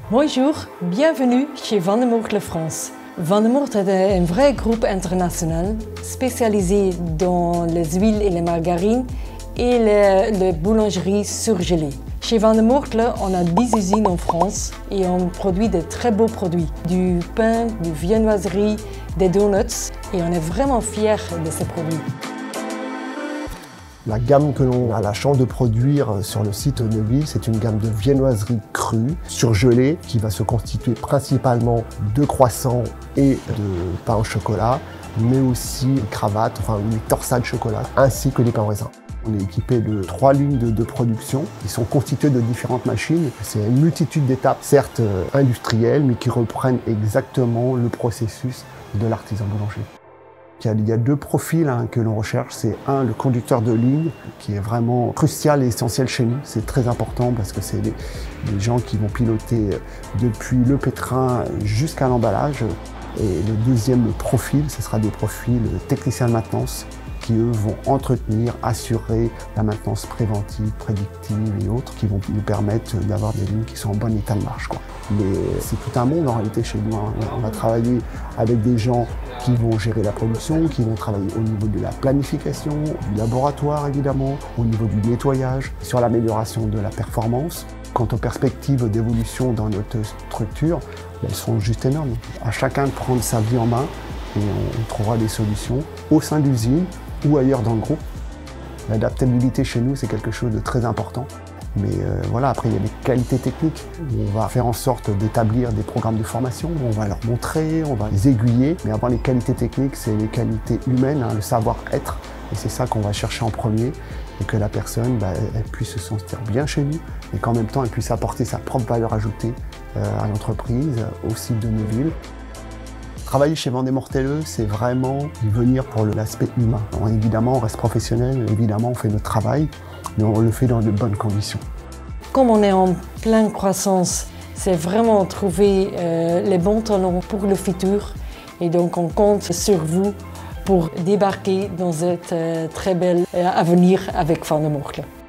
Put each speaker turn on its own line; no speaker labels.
Bonjour, bienvenue chez Van de Morcle France. Van de Morcle est un vrai groupe international spécialisé dans les huiles et les margarines et les boulangeries surgelées. Chez Van de Morcle, on a 10 usines en France et on produit de très beaux produits. Du pain, du viennoiserie, des donuts et on est vraiment fiers de ces produits.
La gamme que l'on a la chance de produire sur le site Neuville, c'est une gamme de viennoiserie crue, surgelée, qui va se constituer principalement de croissants et de pain au chocolat, mais aussi des cravates, enfin des torsades de chocolat, ainsi que des pains au raisin. On est équipé de 3 lignes de production qui sont constituées de différentes machines. C'est une multitude d'étapes, certes industrielles, mais qui reprennent exactement le processus de l'artisan boulanger. Il y a 2 profils que l'on recherche. C'est le conducteur de ligne, qui est vraiment crucial et essentiel chez nous. C'est très important parce que c'est des gens qui vont piloter depuis le pétrin jusqu'à l'emballage. Et le deuxième profil, ce sera des profils techniciens de maintenance qui, eux, vont entretenir, assurer la maintenance préventive, prédictive et autres, qui vont nous permettre d'avoir des lignes qui sont en bon état de marche, quoi. Mais c'est tout un monde en réalité chez nous. On va travailler avec des gens qui vont gérer la production, qui vont travailler au niveau de la planification, du laboratoire évidemment, au niveau du nettoyage, sur l'amélioration de la performance. Quant aux perspectives d'évolution dans notre structure, elles sont juste énormes. À chacun de prendre sa vie en main et on trouvera des solutions au sein de l'usine ou ailleurs dans le groupe. L'adaptabilité chez nous, c'est quelque chose de très important. Mais voilà, après il y a des qualités techniques. On va faire en sorte d'établir des programmes de formation, on va leur montrer, on va les aiguiller. Mais avant les qualités techniques, c'est les qualités humaines, le savoir-être. Et c'est ça qu'on va chercher en premier. Et que la personne, elle puisse se sentir bien chez nous, et qu'en même temps, elle puisse apporter sa propre valeur ajoutée à l'entreprise, au site de Neuville. Travailler chez Van de Morcle, c'est vraiment venir pour l'aspect humain. Évidemment, on reste professionnel, évidemment, on fait notre travail, mais on le fait dans de bonnes conditions.
Comme on est en pleine croissance, c'est vraiment trouver les bons talents pour le futur. Et donc, on compte sur vous pour débarquer dans cette très belle avenir avec Van de Morcle.